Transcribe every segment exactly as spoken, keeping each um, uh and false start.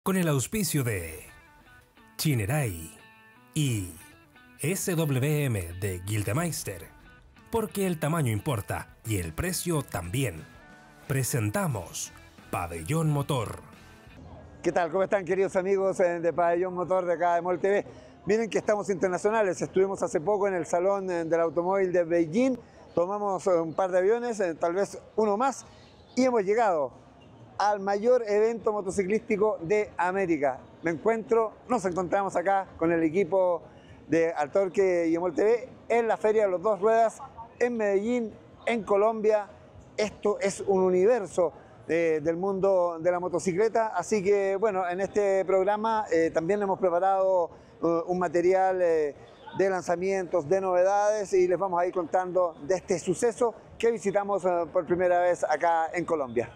con el auspicio de Chinerai y S W M de Gildemeister, porque el tamaño importa y el precio también. Presentamos Pabellón Motor. ¿Qué tal? ¿Cómo están, queridos amigos de Pabellón Motor de acá de MOL T V? Miren que estamos internacionales. Estuvimos hace poco en el Salón del Automóvil de Beijing, tomamos un par de aviones, tal vez uno más, y hemos llegado al mayor evento motociclístico de América. Me encuentro, nos encontramos acá con el equipo de Altorque y MOL T V en la Feria de los Dos Ruedas en Medellín, en Colombia. Esto es un universo eh, del mundo de la motocicleta, así que bueno, en este programa eh, también hemos preparado uh, un material eh, de lanzamientos, de novedades, y les vamos a ir contando de este suceso que visitamos uh, por primera vez acá en Colombia.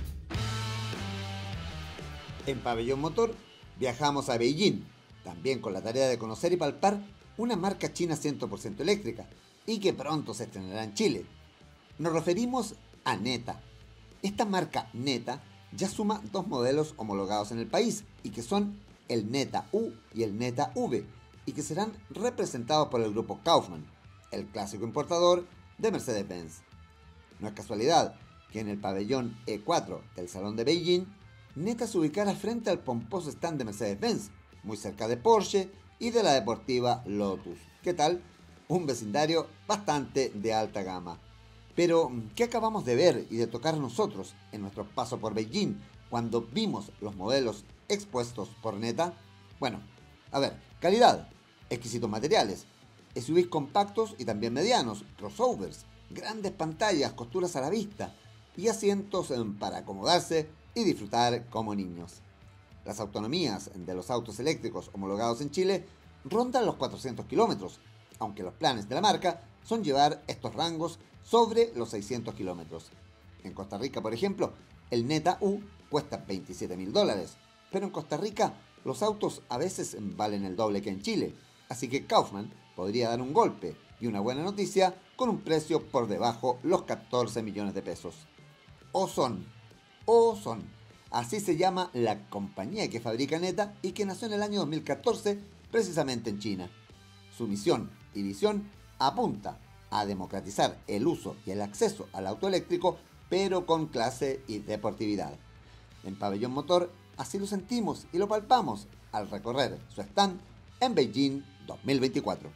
En Pabellón Motor viajamos a Beijing, también con la tarea de conocer y palpar una marca china cien por ciento eléctrica y que pronto se estrenará en Chile. Nos referimos a Neta. Esta marca Neta ya suma dos modelos homologados en el país y que son el Neta U y el Neta V, y que serán representados por el grupo Kaufman, el clásico importador de Mercedes-Benz. No es casualidad que en el pabellón E cuatro del Salón de Beijing, Neta se ubicara frente al pomposo stand de Mercedes-Benz, muy cerca de Porsche y de la deportiva Lotus. ¿Qué tal? Un vecindario bastante de alta gama. Pero, ¿qué acabamos de ver y de tocar nosotros en nuestro paso por Beijing cuando vimos los modelos expuestos por Neta? Bueno, a ver, calidad, exquisitos materiales, S U Vs compactos y también medianos, crossovers, grandes pantallas, costuras a la vista y asientos para acomodarse y disfrutar como niños. Las autonomías de los autos eléctricos homologados en Chile rondan los cuatrocientos kilómetros, aunque los planes de la marca son llevar estos rangos sobre los seiscientos kilómetros. En Costa Rica, por ejemplo, el Neta U cuesta veintisiete mil dólares, pero en Costa Rica los autos a veces valen el doble que en Chile, así que Kaufman podría dar un golpe y una buena noticia con un precio por debajo los catorce millones de pesos. O son, o son, así se llama la compañía que fabrica Neta y que nació en el año dos mil catorce precisamente en China. Su misión y visión apunta a democratizar el uso y el acceso al auto eléctrico, pero con clase y deportividad. En Pabellón Motor así lo sentimos y lo palpamos al recorrer su stand en Beijing dos mil veinticuatro.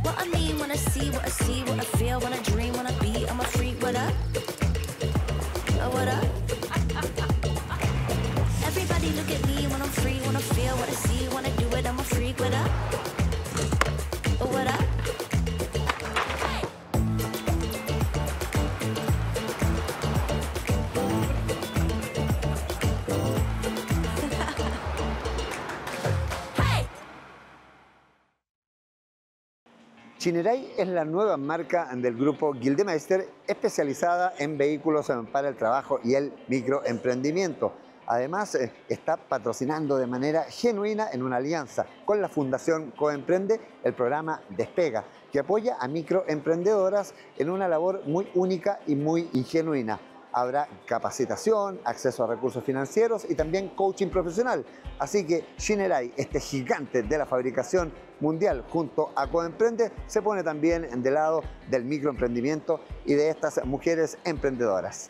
Chinerai es la nueva marca del grupo Gildemeister, especializada en vehículos para el trabajo y el microemprendimiento. Además, está patrocinando de manera genuina en una alianza con la Fundación Coemprende el programa Despega, que apoya a microemprendedoras en una labor muy única y muy genuina. Habrá capacitación, acceso a recursos financieros y también coaching profesional. Así que Chinerai, este gigante de la fabricación mundial, junto a Coemprende, se pone también del lado del microemprendimiento y de estas mujeres emprendedoras.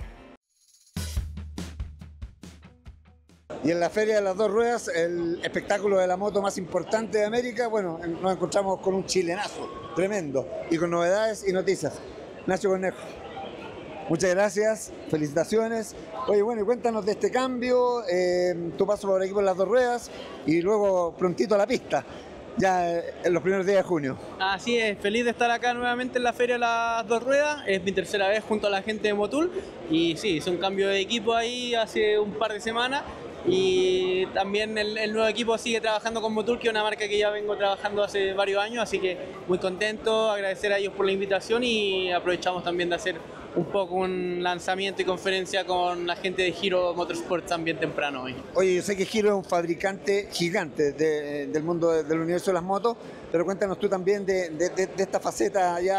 Y en la Feria de las Dos Ruedas, el espectáculo de la moto más importante de América, bueno, nos encontramos con un chilenazo tremendo y con novedades y noticias. Nacho Cornejo, muchas gracias, felicitaciones. Oye, bueno, y cuéntanos de este cambio, eh, tu paso por aquí por las Dos Ruedas y luego prontito a la pista, ya en los primeros días de junio. Así es, feliz de estar acá nuevamente en la Feria de las Dos Ruedas. Es mi tercera vez junto a la gente de Motul y sí, hice un cambio de equipo ahí hace un par de semanas. Y también el, el nuevo equipo sigue trabajando con Motul, que es una marca que ya vengo trabajando hace varios años, así que muy contento, agradecer a ellos por la invitación y aprovechamos también de hacer un poco un lanzamiento y conferencia con la gente de Hero Motorsport también temprano hoy. Oye, yo sé que Hero es un fabricante gigante de, del mundo de, del universo de las motos, pero cuéntanos tú también de, de, de, de esta faceta ya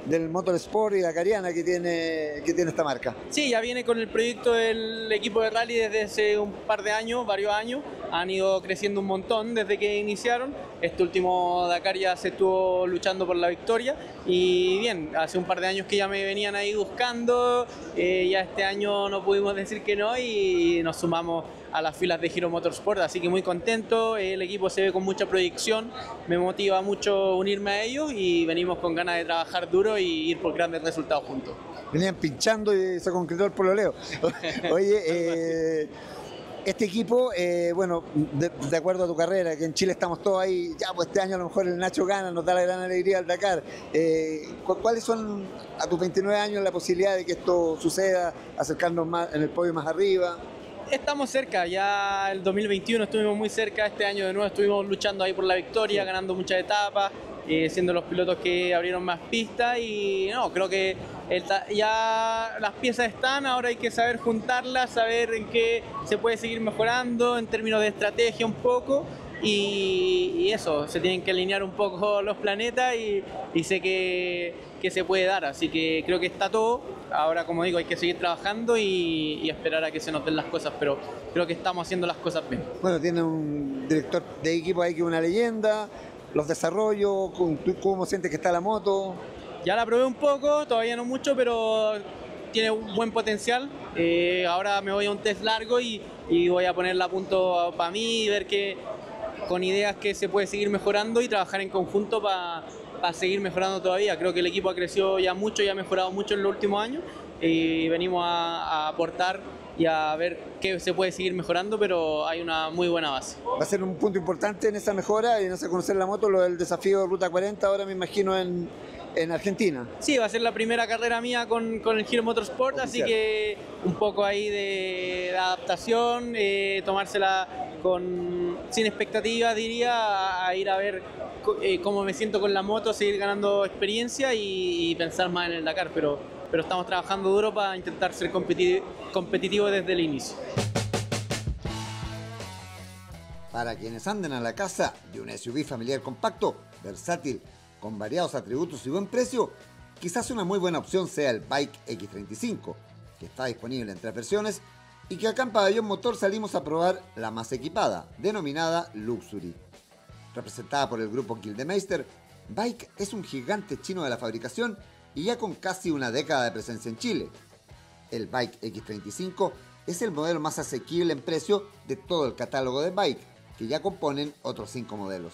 del motorsport y la cariana que tiene, que tiene esta marca. Sí, ya viene con el proyecto del equipo de rally desde hace un par de años, varios años. Han ido creciendo un montón desde que iniciaron. Este último Dakar ya se estuvo luchando por la victoria. Y bien, hace un par de años que ya me venían ahí buscando. Eh, ya este año no pudimos decir que no y nos sumamos a las filas de Giro Motorsport, así que muy contento. El equipo se ve con mucha proyección, me motiva mucho unirme a ellos y venimos con ganas de trabajar duro y ir por grandes resultados juntos. Venían pinchando y se concretó el pololeo. Oye, eh, este equipo, eh, bueno, de, de acuerdo a tu carrera, que en Chile estamos todos ahí, ya pues este año a lo mejor el Nacho gana, nos da la gran alegría al Dakar. Eh, ¿Cuáles son a tus veintinueve años la posibilidad de que esto suceda, acercarnos más en el podio más arriba? Estamos cerca, ya el dos mil veintiuno estuvimos muy cerca, este año de nuevo estuvimos luchando ahí por la victoria, sí, ganando muchas etapas, eh, siendo los pilotos que abrieron más pistas y no, creo que el, ya las piezas están, ahora hay que saber juntarlas, saber en qué se puede seguir mejorando en términos de estrategia un poco y, y eso, se tienen que alinear un poco los planetas y, y sé que, que se puede dar, así que creo que está todo. Ahora, como digo, hay que seguir trabajando y, y esperar a que se nos den las cosas, pero creo que estamos haciendo las cosas bien. Bueno, tiene un director de equipo ahí que es una leyenda, los desarrollos, ¿cómo sientes que está la moto? Ya la probé un poco, todavía no mucho, pero tiene un buen potencial. Eh, ahora me voy a un test largo y, y voy a ponerla a punto para mí y ver que con ideas que se puede seguir mejorando y trabajar en conjunto para para seguir mejorando todavía. Creo que el equipo ha crecido ya mucho y ha mejorado mucho en los últimos años y venimos a, a aportar y a ver qué se puede seguir mejorando, pero hay una muy buena base. Va a ser un punto importante en esa mejora y en ese conocer la moto, lo del desafío de Ruta cuarenta, ahora me imagino en, en Argentina. Sí, va a ser la primera carrera mía con, con el Giro Motorsport, oficial. Así que un poco ahí de, de adaptación, eh, tomársela con, sin expectativas, diría, a, a ir a ver eh, cómo me siento con la moto, seguir ganando experiencia y, y pensar más en el Dakar, pero, pero estamos trabajando duro para intentar ser competitivo, competitivo desde el inicio. Para quienes anden a la casa de un S U V familiar compacto, versátil, con variados atributos y buen precio, quizás una muy buena opción sea el Bike X treinta y cinco, que está disponible en tres versiones y que acá en Pabellón Motor salimos a probar la más equipada, denominada Luxury. Representada por el grupo Gildemeister, Bike es un gigante chino de la fabricación y ya con casi una década de presencia en Chile. El Bike X treinta y cinco es el modelo más asequible en precio de todo el catálogo de Bike, que ya componen otros cinco modelos.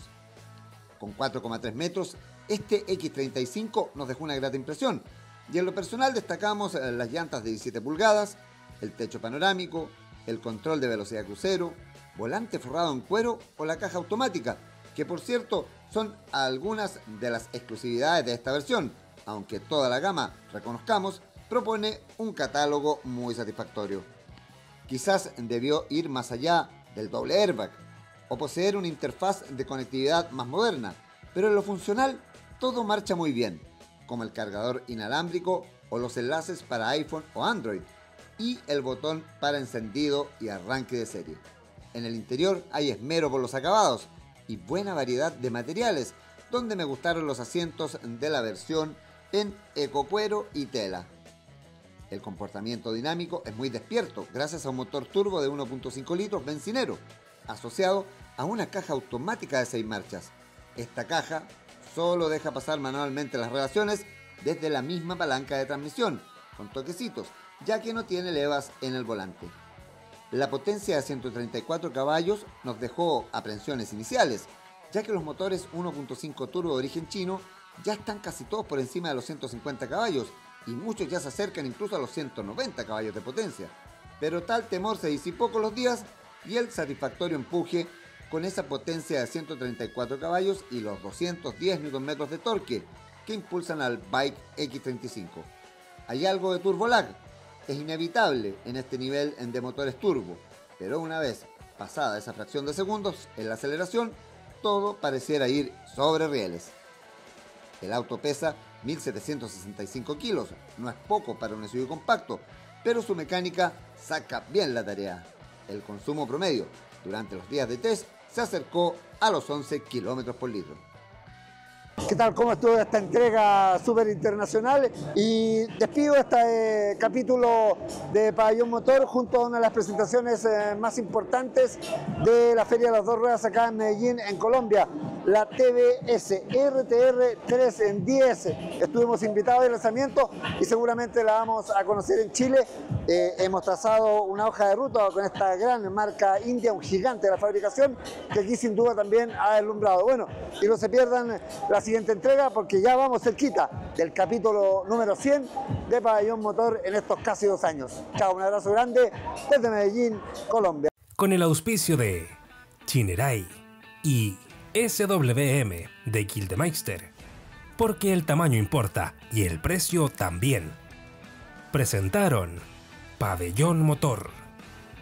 Con cuatro coma tres metros, este X treinta y cinco nos dejó una grata impresión, y en lo personal destacamos las llantas de diecisiete pulgadas, el techo panorámico, el control de velocidad crucero, volante forrado en cuero o la caja automática, que por cierto son algunas de las exclusividades de esta versión, aunque toda la gama, reconozcamos, propone un catálogo muy satisfactorio. Quizás debió ir más allá del doble airbag o poseer una interfaz de conectividad más moderna, pero en lo funcional todo marcha muy bien, como el cargador inalámbrico o los enlaces para iPhone o Android y el botón para encendido y arranque de serie. En el interior hay esmero por los acabados y buena variedad de materiales, donde me gustaron los asientos de la versión en ecocuero y tela. El comportamiento dinámico es muy despierto gracias a un motor turbo de uno punto cinco litros bencinero, asociado a una caja automática de seis marchas. Esta caja solo deja pasar manualmente las relaciones desde la misma palanca de transmisión, con toquecitos, ya que no tiene levas en el volante. La potencia de ciento treinta y cuatro caballos nos dejó aprensiones iniciales, ya que los motores uno punto cinco turbo de origen chino ya están casi todos por encima de los ciento cincuenta caballos y muchos ya se acercan incluso a los ciento noventa caballos de potencia. Pero tal temor se disipó con los días y el satisfactorio empuje con esa potencia de ciento treinta y cuatro caballos y los doscientos diez newton metros de torque que impulsan al Bike X treinta y cinco. Hay algo de turbo lag, es inevitable en este nivel de motores turbo, pero una vez pasada esa fracción de segundos en la aceleración, todo pareciera ir sobre rieles. El auto pesa mil setecientos sesenta y cinco kilos, no es poco para un S U V compacto, pero su mecánica saca bien la tarea. El consumo promedio durante los días de test se acercó a los once kilómetros por litro. ¿Qué tal? ¿Cómo estuvo esta entrega súper internacional? Y despido este eh, capítulo de Pabellón Motor junto a una de las presentaciones eh, más importantes de la Feria de las Dos Ruedas acá en Medellín, en Colombia, la T V S R T R tres en diez. Estuvimos invitados al lanzamiento y seguramente la vamos a conocer en Chile. Eh, hemos trazado una hoja de ruta con esta gran marca india, un gigante de la fabricación, que aquí sin duda también ha deslumbrado. Bueno, y no se pierdan la siguiente entrega porque ya vamos cerquita del capítulo número cien de Pabellón Motor en estos casi dos años. Chao, un abrazo grande desde Medellín, Colombia. Con el auspicio de Chinerai y S W M de Gildemeister, porque el tamaño importa y el precio también. Presentaron Pabellón Motor.